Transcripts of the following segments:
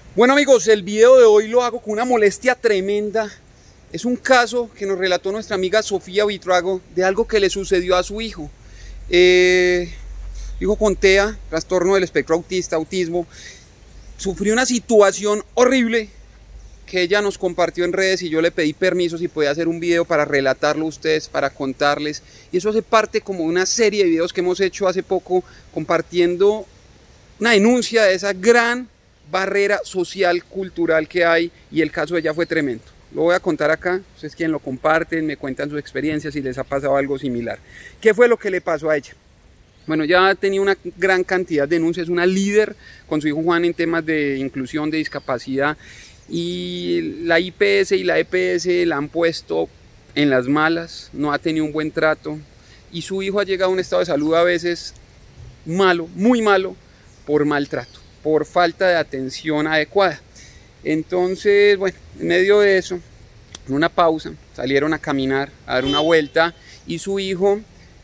Bueno amigos, el video de hoy lo hago con una molestia tremenda. Es un caso que nos relató nuestra amiga Sofía Buitrago de algo que le sucedió a su hijo. Hijo con TEA, trastorno del espectro autista, autismo. Sufrió una situación horrible que ella nos compartió en redes y yo le pedí permiso si podía hacer un video para relatarlo a ustedes, para contarles. Y eso hace parte como de una serie de videos que hemos hecho hace poco compartiendo una denuncia de esa gran barrera social, cultural que hay, y el caso de ella fue tremendo. Lo voy a contar acá, ustedes quien lo comparten, me cuentan sus experiencias si les ha pasado algo similar. ¿Qué fue lo que le pasó a ella? Bueno, ya tenía una gran cantidad de denuncias, una líder con su hijo Juan en temas de inclusión, de discapacidad, y la IPS y la EPS la han puesto en las malas, no ha tenido un buen trato, y su hijo ha llegado a un estado de salud a veces malo, muy malo, por maltrato, por falta de atención adecuada. Entonces, bueno, en medio de eso, en una pausa, salieron a caminar, a dar una vuelta, y su hijo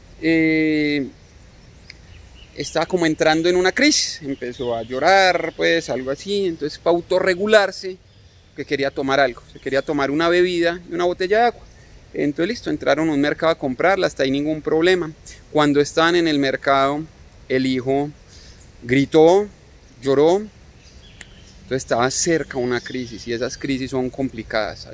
estaba como entrando en una crisis, empezó a llorar, pues algo así. Entonces, para autorregularse, que quería tomar algo, se quería tomar una bebida y una botella de agua. Entonces, listo, entraron a un mercado a comprarla, hasta ahí ningún problema. Cuando estaban en el mercado, el hijo gritó, lloró. Entonces estaba cerca una crisis, y esas crisis son complicadas.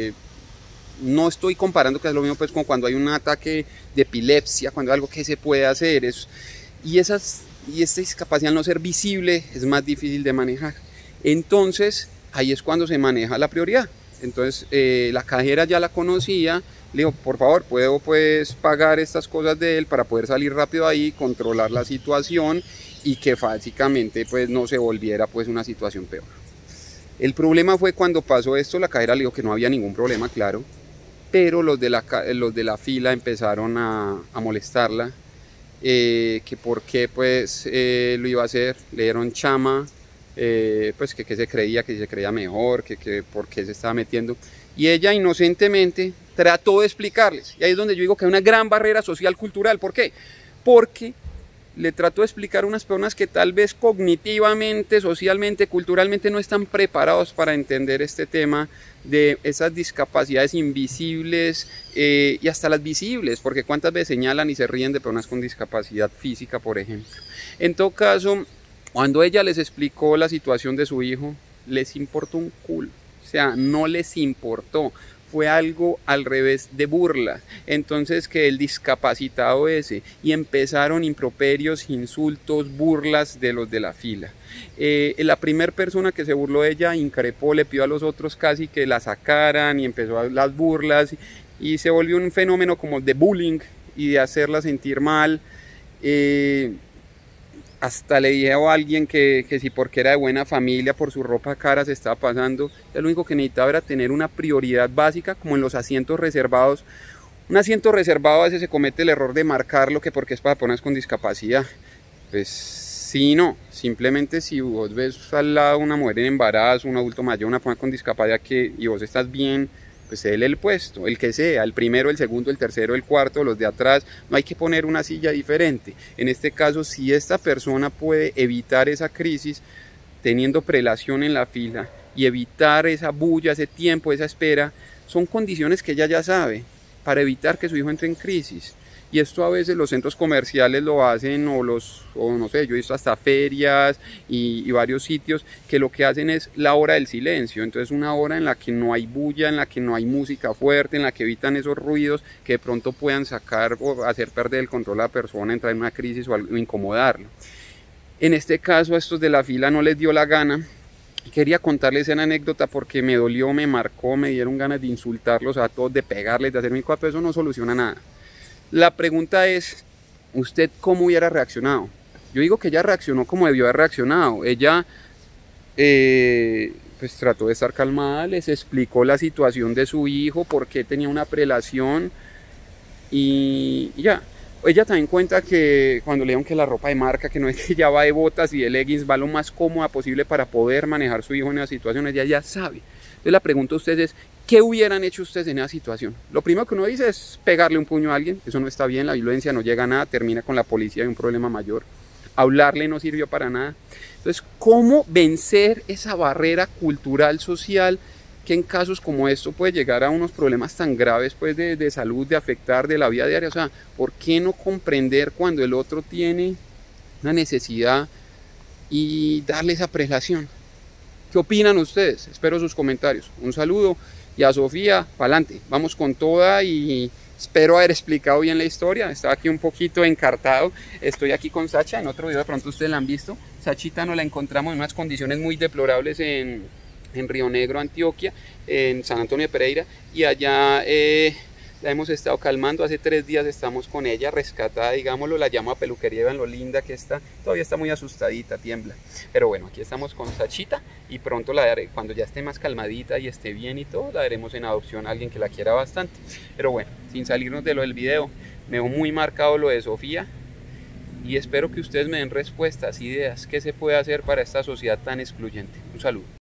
No estoy comparando que es lo mismo pues con cuando hay un ataque de epilepsia, cuando hay algo que se puede hacer. Y esta discapacidad al no ser visible es más difícil de manejar. Entonces ahí es cuando se maneja la prioridad. Entonces la cajera ya la conocía, le dijo, por favor, ¿puedo pues pagar estas cosas de él para poder salir rápido ahí, controlar la situación y que básicamente pues no se volviera pues una situación peor? El problema fue cuando pasó esto, la cajera le dijo que no había ningún problema, claro, pero los de la fila empezaron a molestarla, que por qué pues lo iba a hacer, le dieron chama, pues que se creía mejor, que por qué se estaba metiendo, y ella inocentemente trató de explicarles, y ahí es donde yo digo que hay una gran barrera social cultural. ¿Por qué? Porque le trató de explicar a unas personas que tal vez cognitivamente, socialmente, culturalmente no están preparados para entender este tema de esas discapacidades invisibles y hasta las visibles, porque cuántas veces señalan y se ríen de personas con discapacidad física, por ejemplo. En todo caso, cuando ella les explicó la situación de su hijo, les importó un culo, o sea, no les importó. Fue algo al revés de burla. Entonces que el discapacitado ese, y empezaron improperios, insultos, burlas de los de la fila. La primera persona que se burló de ella increpó, le pidió a los otros casi que la sacaran, y empezó a las burlas, y se volvió un fenómeno como de bullying y de hacerla sentir mal. Hasta le dijo a alguien que si porque era de buena familia, por su ropa cara se estaba pasando. Lo único que necesitaba era tener una prioridad básica, como en los asientos reservados. Un asiento reservado a veces se comete el error de marcarlo que porque es para personas con discapacidad. Pues sí, no, simplemente si vos ves al lado una mujer en embarazo, un adulto mayor, una persona con discapacidad y vos estás bien, pues cédele el puesto, el que sea, el primero, el segundo, el tercero, el cuarto, los de atrás. No hay que poner una silla diferente. En este caso, si esta persona puede evitar esa crisis teniendo prelación en la fila y evitar esa bulla, ese tiempo, esa espera, son condiciones que ella ya sabe para evitar que su hijo entre en crisis. Y esto a veces los centros comerciales lo hacen, o no sé, yo he visto hasta ferias y varios sitios que lo que hacen es la hora del silencio. Entonces una hora en la que no hay bulla, en la que no hay música fuerte, en la que evitan esos ruidos que de pronto puedan sacar o hacer perder el control a la persona, entrar en una crisis o incomodarla. En este caso a estos de la fila no les dio la gana. Quería contarles una anécdota porque me dolió, me marcó, me dieron ganas de insultarlos a todos, de pegarles, de hacer mi cosa, pero eso no soluciona nada. La pregunta es, ¿usted cómo hubiera reaccionado? Yo digo que ella reaccionó como debió haber reaccionado. Ella pues trató de estar calmada, les explicó la situación de su hijo, por qué tenía una prelación, y ya. Ella también cuenta que cuando le dijeron que la ropa de marca, que no es que ya va de botas y de leggings, va lo más cómoda posible para poder manejar su hijo en esa situación, ella ya sabe. Entonces la pregunta a ustedes es, ¿qué hubieran hecho ustedes en esa situación? Lo primero que uno dice es pegarle un puño a alguien, eso no está bien, la violencia no llega a nada, termina con la policía y un problema mayor. hablarle no sirvió para nada. Entonces, ¿cómo vencer esa barrera cultural, social, que en casos como esto puede llegar a unos problemas tan graves pues de salud, de afectar de la vida diaria? O sea, ¿por qué no comprender cuando el otro tiene una necesidad y darle esa prelación? ¿Qué opinan ustedes? Espero sus comentarios. Un saludo, y a Sofía, pa'lante, vamos con toda, y espero haber explicado bien la historia. Estaba aquí un poquito encartado. Estoy aquí con Sacha, en otro video de pronto ustedes la han visto. Sachita nos la encontramos en unas condiciones muy deplorables en Río Negro, Antioquia, en San Antonio de Pereira, y allá la hemos estado calmando. Hace 3 días estamos con ella rescatada, digámoslo. La llamo a peluquería, vean lo linda que está. Todavía está muy asustadita, tiembla, pero bueno, aquí estamos con Sachita, y pronto la daré, cuando ya esté más calmadita y esté bien y todo, la daremos en adopción a alguien que la quiera bastante. Pero bueno, sin salirnos de lo del video, me veo muy marcado lo de Sofía, y espero que ustedes me den respuestas, ideas, qué se puede hacer para esta sociedad tan excluyente. Un saludo.